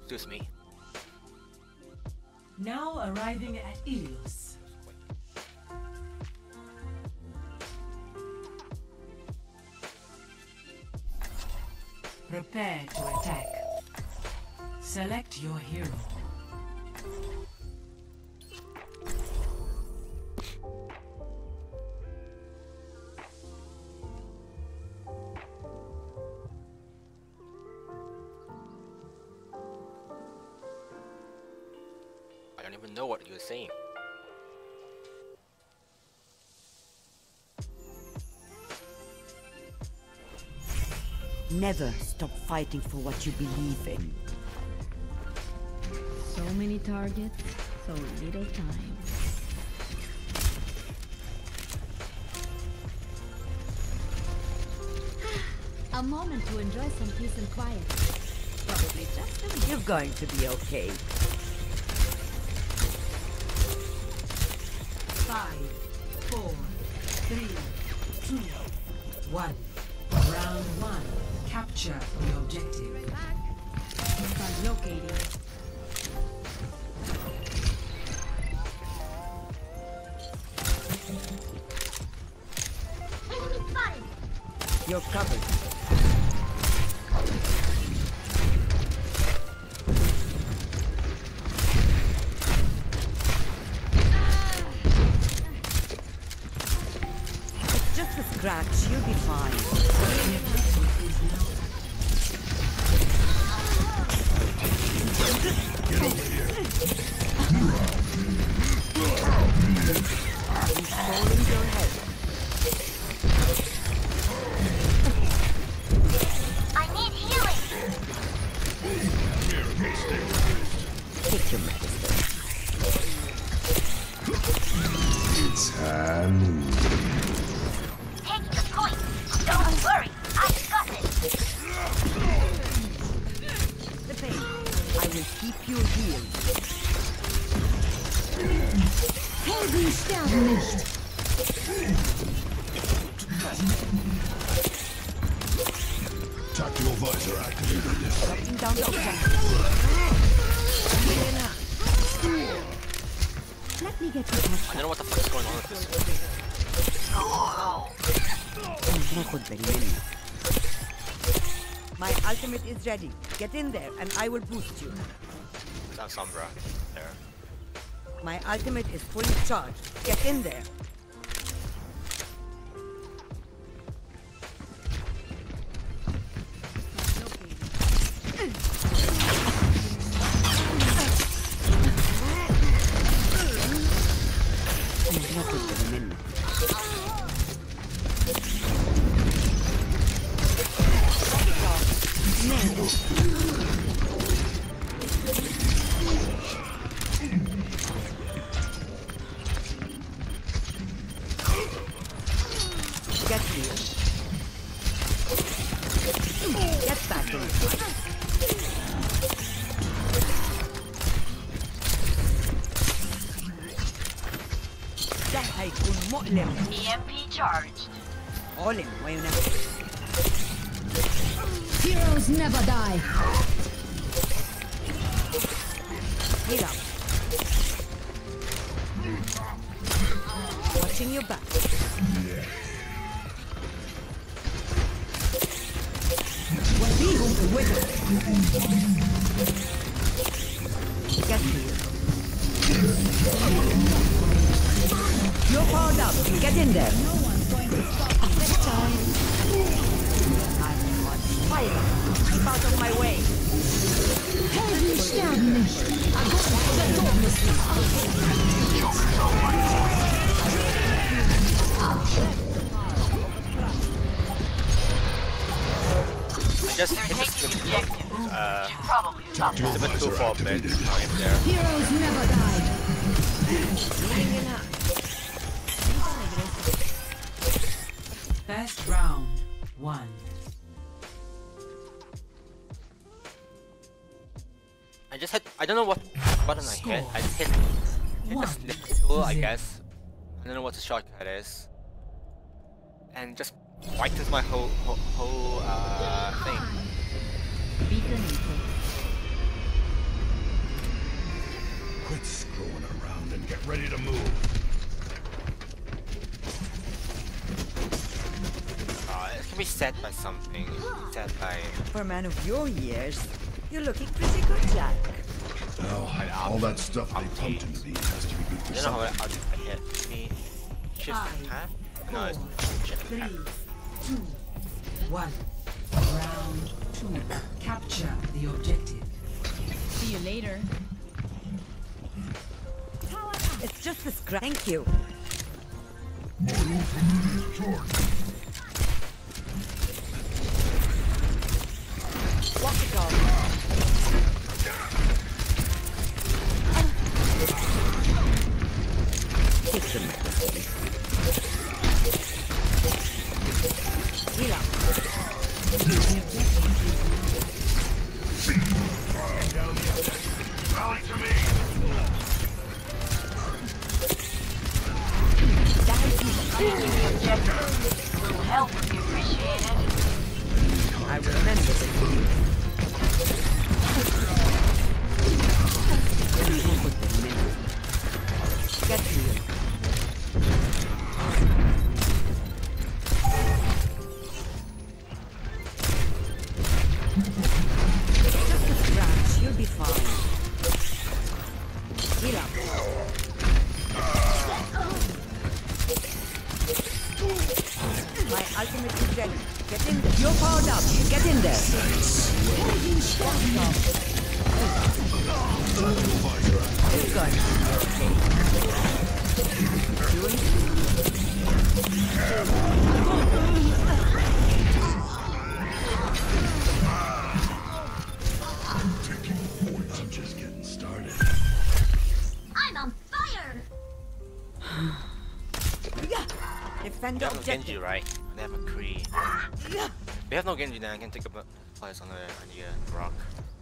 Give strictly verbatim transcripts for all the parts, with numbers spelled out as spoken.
Excuse me. Now arriving at Ilios. Prepare to attack. Select your hero. I don't even know what you're saying. Never stop fighting for what you believe in. So many targets, so little time. A moment to enjoy some peace and quiet. Probably just a minute. You're going to be okay. Five, four, three, two, one. Round one. Capture the objective. Start locating. You're covered. It's just a scratch. You'll be fine. Get over here. Restoring your head. I need healing. Take your medicine. It's Halloween. Taking the point. Don't worry. I got it. The pain. I will keep you healed. Heavy established. Tactical visor activated. Dropping down the objective. Let me get you I past don't know what the fuck is going on with this. My ultimate is ready. Get in there and I will boost you. That's Sombra. There. My ultimate is fully charged. Get in there. Get here. Get back in. ده هيكون مؤلم. E M P charged. مؤلم وينفذ. Heroes never die. Heal up. Watching your back. وفيهم الوجه. Get here. You're powered up. Get in there. No one's going to stop me this time. I'm on fire. Keep out of my way. Heavy established. I got the I just hit the switch. Uh, Probably not. it's a bit too far back time there. Heroes never die. First round. One. I just hit. I don't know what button I hit. I just hit, hit the One. slip tool, I Zero. guess. I don't know what the shortcut is. And just whitens my whole whole, whole uh thing. Beacon info. ready to move. Uh, it can be set by something. Set by. For a man of your years, you're looking pretty good, Jack. Well, all that stuff they pumped into these has to be good for I don't know how something. I'll do it. Me. Shift Five, tab? No, it's shift Three, tab. two, one. Round two. Capture the objective. See you later. It's just a scratch. Thank you. Walk it off. Take them. Heal up. Rally to me! Little help would be appreciated. I remember it. Get to you. Just a scratch, you'll be fine. Heal up. My ultimate is ready. Get in there. You're powered up. Get in there. It's good. I'm just getting started. I'm on fire! Defend We the have no Genji, objective. right? They have a Kree. We have no Genji then I can take a place on the on the uh, rock.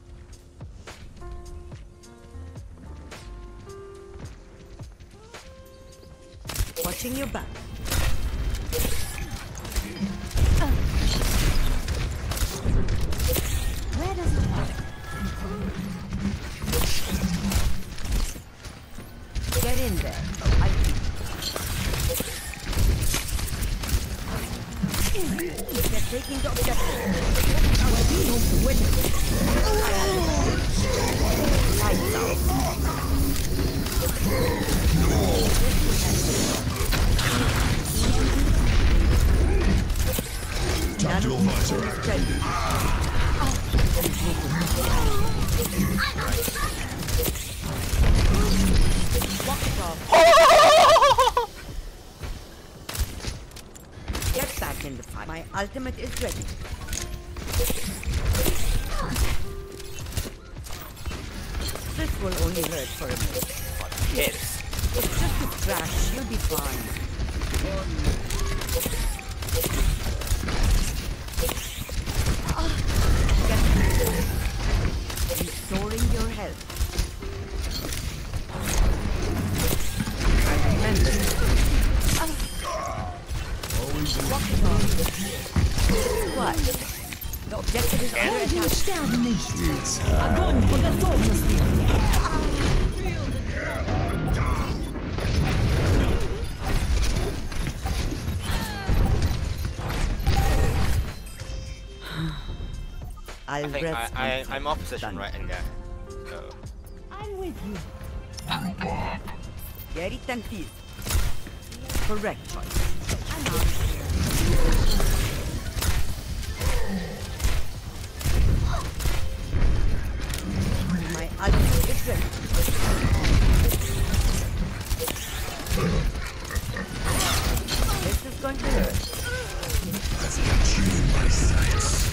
Watching your back. Where does it hurt? Get in there. I They're taking the objective. Win. Lights out. Tactical visor activated. Walk it off. Get back in the fight. My ultimate is ready. This will only hurt for a minute. Hits. It's just a scratch. You'll be fine. Get restoring your health. I remember. Walk it off. What? The objective is under attack. It's happening. I'll I think rest I, I myself. I'm off position Done. right in there. So I'm with you. Get it and feel. Correct choice. I'm out of here. My ultimate is ready. This is going to hurt. I've got you in my sights.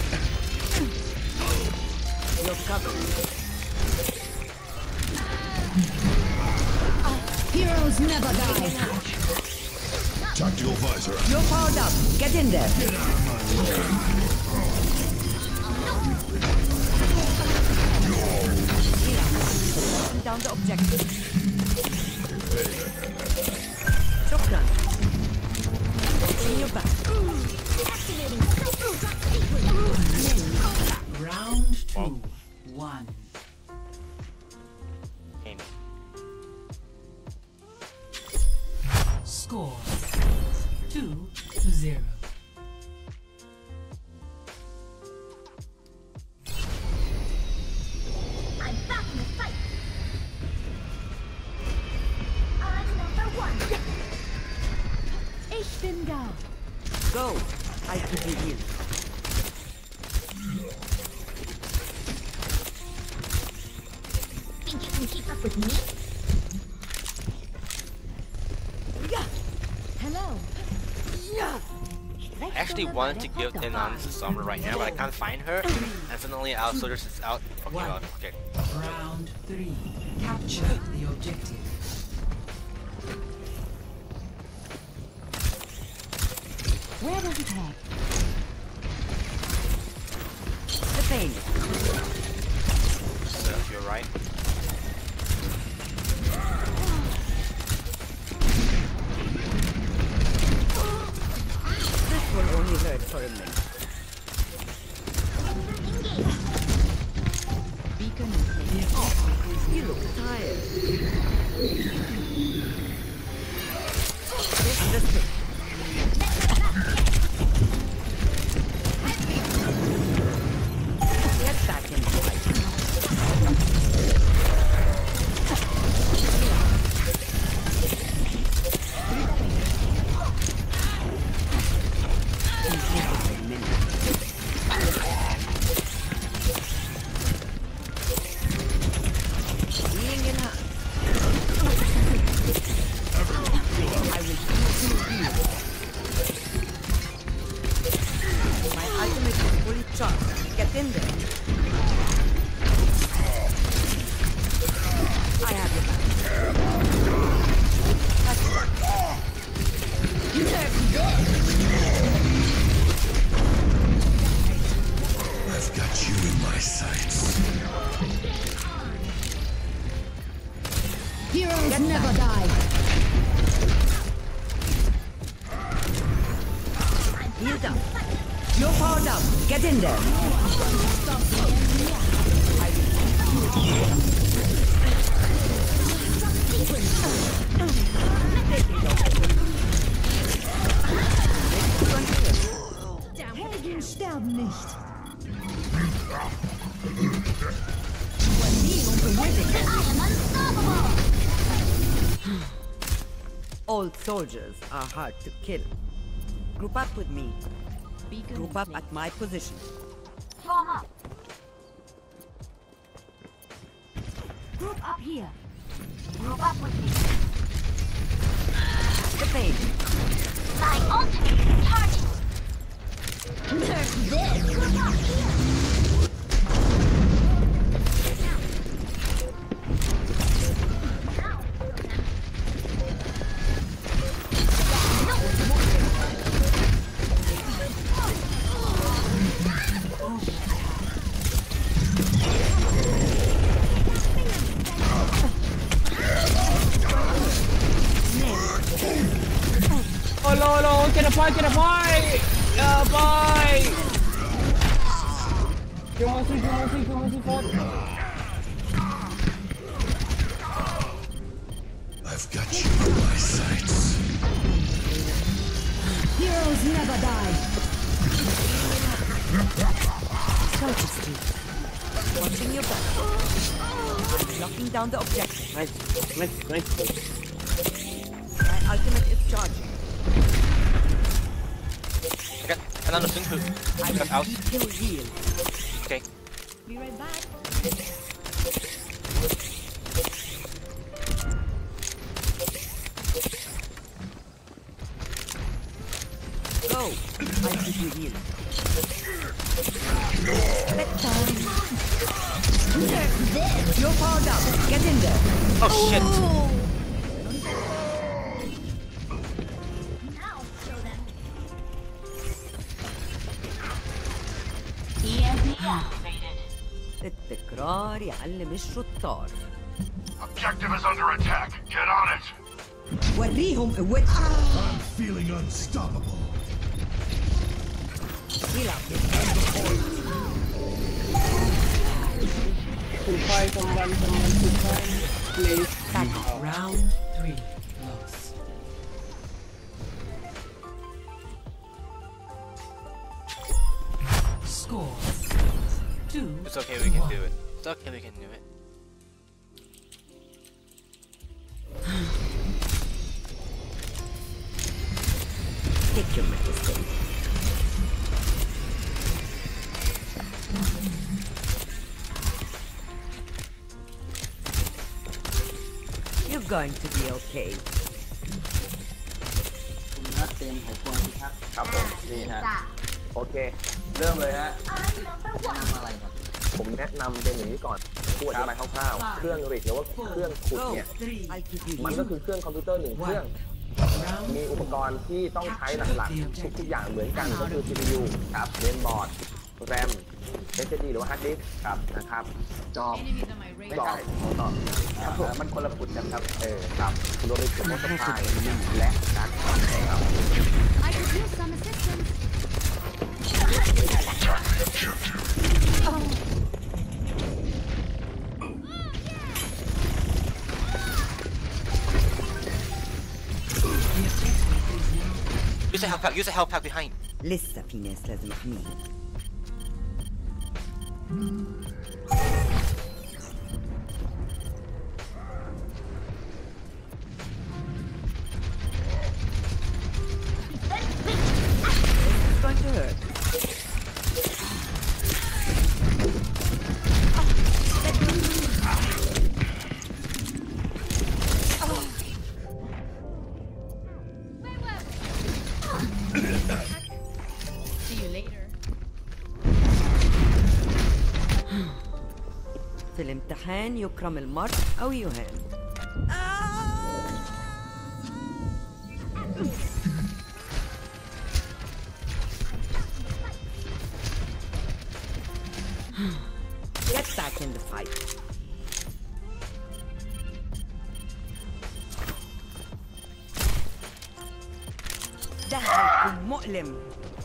You're covered. Heroes never die. Tactical visor. You're powered up. Get in there. Get out of my way. Here. Down the objective. Shotgun. In your back. Round two. One. Amy. give you heal. Think you can keep up with me? Hello. I actually wanted to give ten on to Summer right now, but I can't find her. And suddenly our soldiers is out. Okay, well, okay. Round three. Capture the objective. Where does it head? The pain. So you're right. This will only hurt for a minute. Beacon in place. Oh, you look tired. This is the Get back in the fight. Being in hand. I will use you here. My ultimate is fully charged. Get in there. I have your back. I've got you in my sights. Heroes never die. Healed up. You're powered up. Get in there. I Helden sterben nicht. Old soldiers are hard to kill. Group up with me. Beacon Group in up place. at my position. Form up. Group up here. Group up with me. The pain. My ultimate charging. Nerf this. Group up here. Oh no, no, get a fight, get a fight! Get a fight! Kill Mercy, kill Mercy, kill Mercy, fought. I've got you in my sights. Heroes never die. Focus, please. Watching your back. I'm locking down the objective. Nice, nice, nice. My ultimate is charging. I got another Sun Fu. I Got out. will kill heal. Okay. Be right back. Go. I give you heal. Bedtime. You're powered up. Get in there. Oh shit! Now show them. E M P Activated. التكرار يعلم الشطار. Objective is under attack. Get on it. وريهم قوتك. I'm feeling unstoppable. Heal up. Two five, someone, someone, two five. Please. Round three. Loss. Score. Two. It's okay, we can do it. It's okay, we can do it. Take your medicine. You're going to be okay. คุณนัดเต็มไขควงสิครับครับผมนี่ฮะโอเคเริ่มเลยฮะแนะนำอะไรครับผมแนะนำเป็นอย่างนี้ก่อนพูดอธิบายคร่าวๆเครื่องริกหรือว่าเครื่องขุด Go. เนี่ย I'll give you มันก็คือเครื่องคอมพิวเตอร์หนึ่งเครื่อง Round มีอุปกรณ์ที่ต้องใช้หลักๆทุกๆอย่างเหมือนกันก็คือ ซี พี ยู ครับเมนบอร์ดแรม เอส เอส ดี หรือว่าฮาร์ดดิสก์ครับนะครับจอบไม่ใช่ต่อครับผมมันคนละขุดกันครับเออครับคุณโดนไปขุดสปายและการ์ดครับ I could use some assistance. Use a health pack. Use a health pack behind. لسه في ناس لازم احميهم. It's going to hurt. See you later. في الامتحان يكرم المرء أو يهان. Get back in the fight. ده هيكون مؤلم.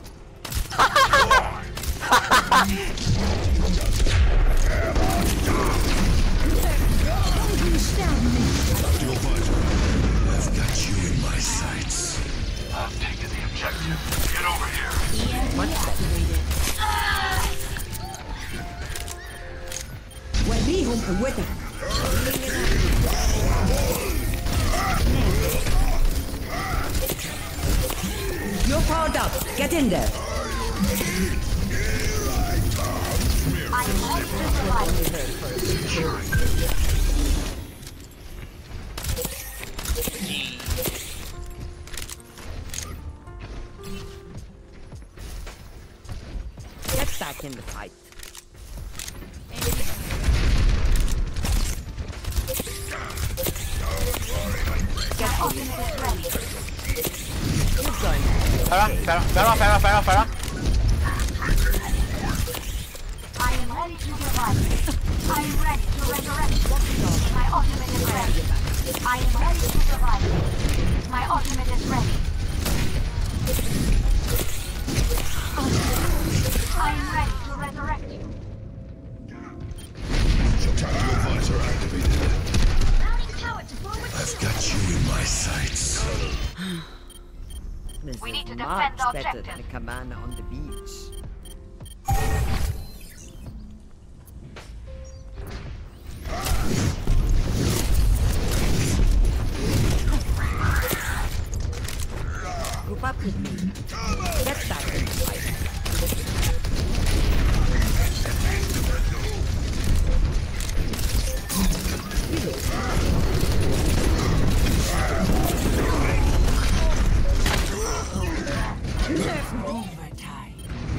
I've got you in my sights. I've taken the objective. Get over here. وريهم قوتك. You're powered up. Get in there. I am ready to survive. Get back in the fight. Get in. You're going. Farah, Farah, Farah, Farah, Farah, Farah. I am ready to survive. I am ready to resurrect. My ultimate is ready. I am ready to survive. My ultimate is ready. I am ready to resurrect you. Tactical visor activated. Mounting tower to forward I've got you in my sights. This We need is to defend much the better objective. than a cabana on the beach. Group up with me. Get back in the fight. overtime.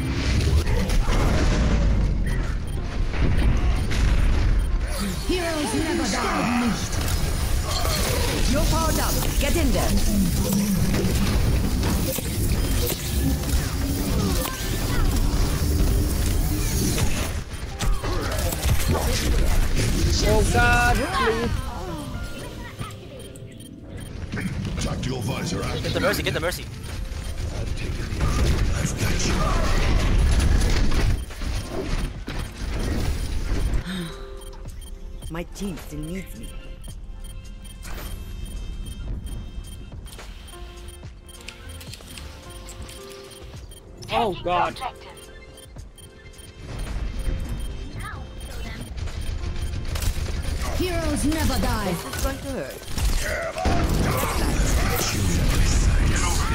Heroes never die. You're powered up. Get in there. Oh God, please. Tactical visor Get activated. the mercy. Get the mercy. I've taken the objective. I've got you. My team still needs me. Oh God. Objective. Heroes never die. This is going to hurt.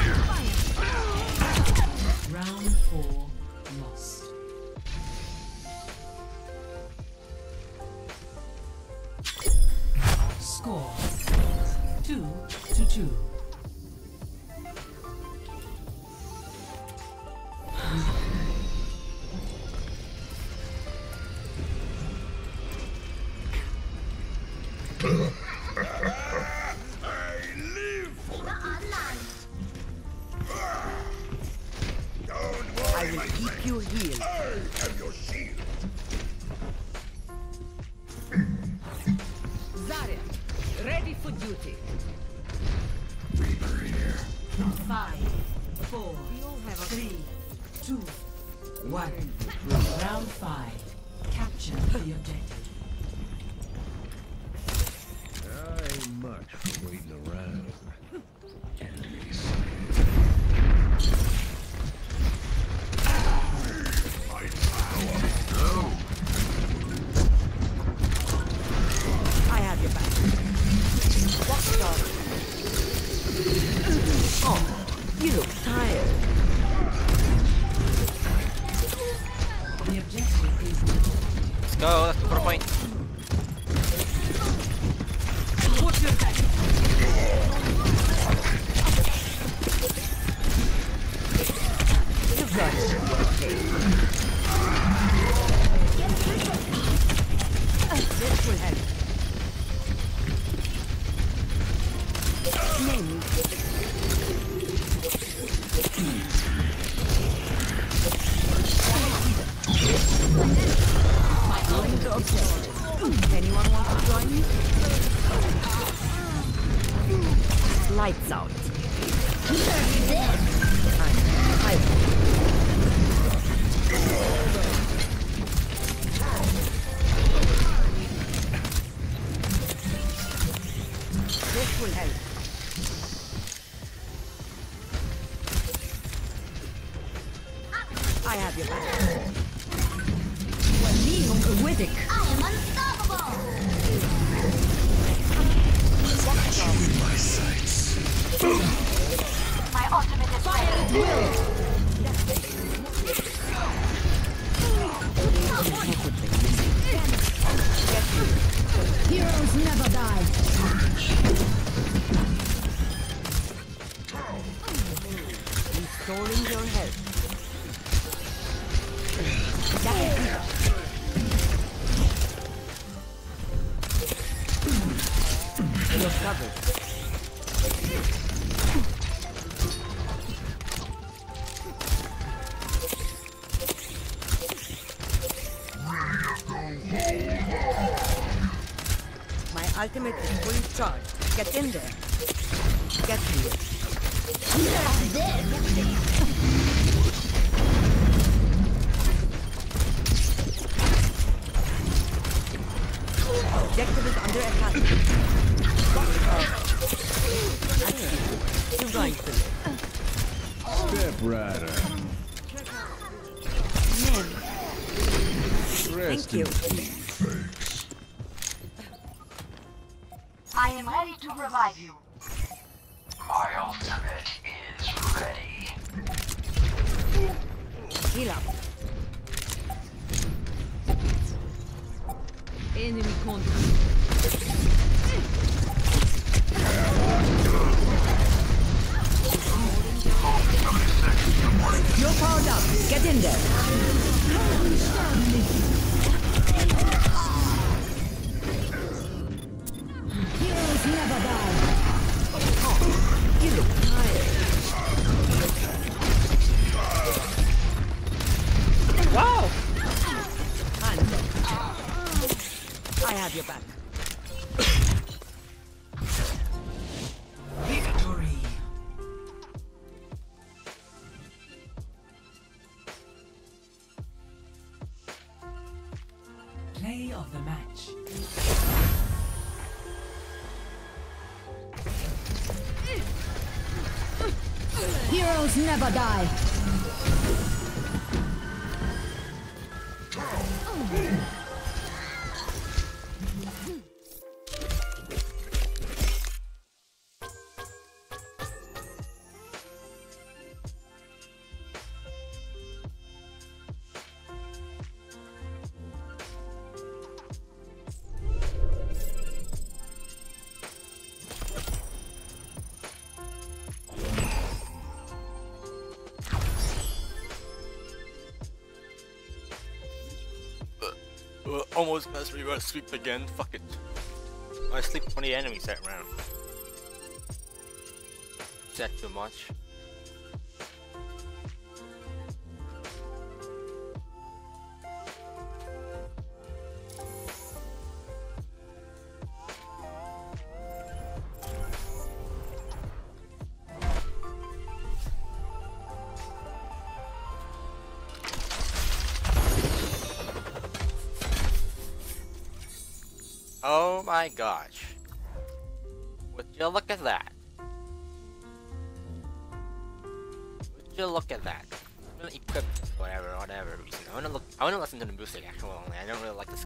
Round four lost. two. I will keep you healed. Zarya, ready for duty. Five, four, three, two, one. Round five. Capture the objective. I ain't much for waiting around. Enemies. I have your back. Watchdog. Oh, you look tired. The objective is Let's go, let's go for a point. What's your back? You've got it. This will help. Name me. Going to objective. Anyone want to join me? Lights out. This will help. I have your back. With it. I am unstoppable! In my sights. My ultimate is ready. Heroes never die. Restoring your health. You're covered. My ultimate is fully charged. Get in there. Get to it. Objective is under attack. You're going to Step rider. Rest Thank you. in peace. I am ready to revive you. My ultimate is ready. Heal up. Enemy contact. You're powered up. Get in there. Heroes never die. Oh, you look tired. Wow! Hands up. I have your back. victory. Play of the match. Heroes never die. Uh, almost messed me. Gonna sweep again. Fuck it. I sleep twenty enemies that round. Is that too much? Oh my gosh. Would you look at that? Would you look at that? I'm gonna equip whatever, whatever reason. I wanna look I wanna listen to the music actually. I don't really like this